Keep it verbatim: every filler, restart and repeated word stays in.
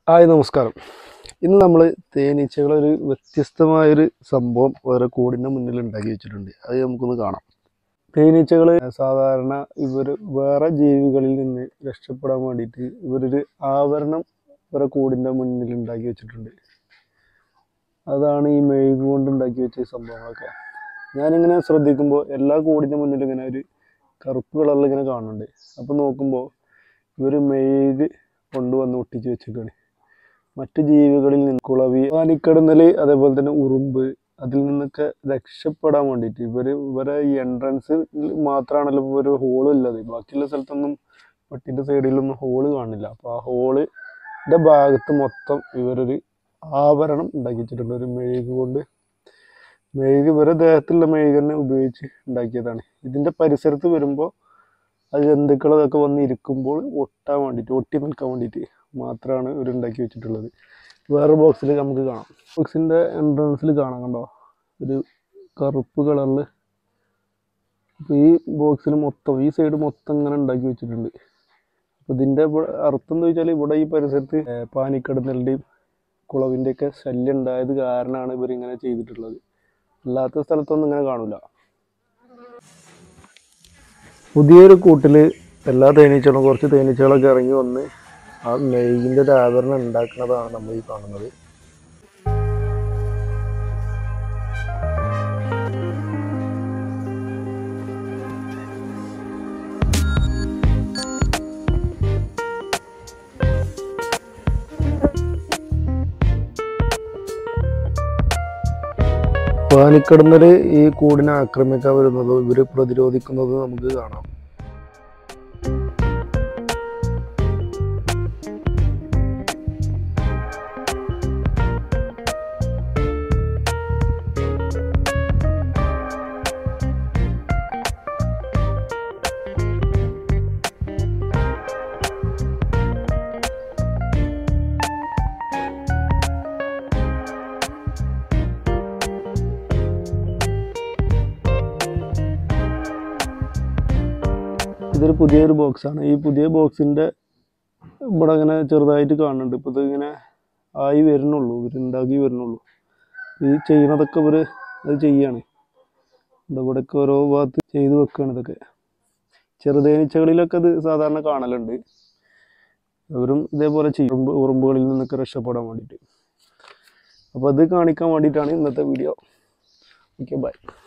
Hi നമസ്കാരം. ഇന്ന് നമ്മൾ തേനീച്ചകളൊരു വ്യത്യസ്തമായൊരു സംഭവം വേറെ കൂടിൻ്റെ മുന്നിൽ ഉണ്ടാക്കി വെച്ചിട്ടുണ്ട്. അത് നമുക്കൊന്ന് കാണാം. തേനീച്ചകൾ സാധാരണ ഇവർ വേറെ ജീവികളിൽ നിന്ന് രക്ഷപ്പെടാൻ വേണ്ടിയിട്ട് ഇവരൊരു ആവരണം വേറെ കൂടിൻ്റെ മുന്നിൽ ഉണ്ടാക്കി വെച്ചിട്ടുണ്ട്. അതാണ് ഈ മെഴുക് കൊണ്ട് ഉണ്ടാക്കി വെച്ച സംഭവങ്ങളൊക്കെ. ഞാനിങ്ങനെ ശ്രദ്ധിക്കുമ്പോൾ എല്ലാ കൂടിൻ്റെ മുന്നിലും ഇങ്ങനെ ഒരു കറുപ്പ് കളറിൽ ഇങ്ങനെ കാണുന്നുണ്ട്. അപ്പോൾ നോക്കുമ്പോൾ ഇവർ മെഴുക് കൊണ്ടുവന്ന് ഒട്ടിച്ച് വെച്ചിരിക്കുകയാണ്. മറ്റു ജീവികളിൽ നിന്ന് കുളവി, ആനിക്കടന്നൽ, അതേപോലെ തന്നെ ഉറുമ്പ്, അതിൽ നിന്നൊക്കെ രക്ഷപ്പെടാൻ വേണ്ടിയിട്ട് ഇവർ ഇവരെ ഈ എൻട്രൻസ് മാത്രമാണല്ലോ ഇപ്പോൾ ഒരു ഹോൾ ഉള്ളത്. ബാക്കിയുള്ള സ്ഥലത്തൊന്നും പട്ടിൻ്റെ സൈഡിലൊന്നും ഹോള് കാണില്ല. അപ്പോൾ ആ ഹോളിൻ്റെ ഭാഗത്ത് മൊത്തം ഇവരൊരു ആവരണം ഉണ്ടാക്കി വെച്ചിട്ടുണ്ട്. ഒരു മെഴുക് കൊണ്ട്, മെഴുക് ഇവരെ ദേഹത്തുള്ള മെഴുക് തന്നെ ഉപയോഗിച്ച് ഉണ്ടാക്കിയതാണ്. ഇതിൻ്റെ പരിസരത്ത് വരുമ്പോൾ അത് ജന്തുക്കളതൊക്കെ വന്ന് ഇരിക്കുമ്പോൾ ഒട്ടാൻ വേണ്ടിയിട്ട്, ഒട്ടി നിൽക്കാൻ വേണ്ടിയിട്ട് മാത്രമാണ് ഇവർ ഉണ്ടാക്കി വെച്ചിട്ടുള്ളത്. വേറെ ബോക്സിൽ നമുക്ക് കാണാം. ബോക്സിൻ്റെ എൻട്രൻസിൽ കാണാം, കണ്ടോ, ഒരു കറുപ്പ് കളറിൽ. അപ്പോൾ ഈ ബോക്സിൽ മൊത്തം ഈ സൈഡ് മൊത്തം ഇങ്ങനെ ഉണ്ടാക്കി വെച്ചിട്ടുണ്ട്. അപ്പോൾ ഇതിൻ്റെ അർത്ഥം എന്ന് വെച്ചാൽ ഇവിടെ ഈ പരിസരത്ത് പാനിക്കടന്നലിൻ്റെയും കുളവിൻ്റെയൊക്കെ ശല്യം ഉണ്ടായത് കാരണമാണ് ഇവരിങ്ങനെ ചെയ്തിട്ടുള്ളത്. അല്ലാത്ത സ്ഥലത്തൊന്നും ഇങ്ങനെ കാണില്ല. പുതിയൊരു കൂട്ടിൽ എല്ലാ തേനീച്ചകളും കുറച്ച് തേനീച്ചകളൊക്കെ ഇറങ്ങി വന്ന് ആ മെഴുകിൻ്റെ ഒരു ആവരണം ഉണ്ടാക്കുന്നതാണ് നമ്മൾ ഈ കാണുന്നത്. പാനിക്കടന്നൽ ഈ കൂടിനെ ആക്രമിക്കാൻ വരുന്നതും ഇവർ പ്രതിരോധിക്കുന്നതും നമുക്ക് കാണാം. ഇതൊരു പുതിയൊരു ബോക്സാണ്. ഈ പുതിയ ബോക്സിൻ്റെ ഇവിടെ ഇങ്ങനെ ചെറുതായിട്ട് കാണുന്നുണ്ട്. ഇപ്പോൾ ഇതിങ്ങനെ ആയി വരുന്നുള്ളൂ, ഇവർ ഉണ്ടാക്കി വരുന്നുള്ളൂ. ഈ ചെയ്യണതൊക്കെ ഇവർ അത് ചെയ്യാണ്. ഇവിടെയൊക്കെ ഓരോ ഭാഗത്ത് ചെയ്ത് വെക്കുകയാണ്. ഇതൊക്കെ ചെറുതേനീച്ചകളിലൊക്കെ അത് സാധാരണ കാണലുണ്ട്. അവരും ഇതേപോലെ ചെയ്യും, ഉറുമ്പ് ഉറുമ്പുകളിൽ നിന്നൊക്കെ രക്ഷപ്പെടാൻ വേണ്ടിയിട്ട്. അപ്പോൾ അത് കാണിക്കാൻ വേണ്ടിയിട്ടാണ് ഇന്നത്തെ വീഡിയോ. Okay, by.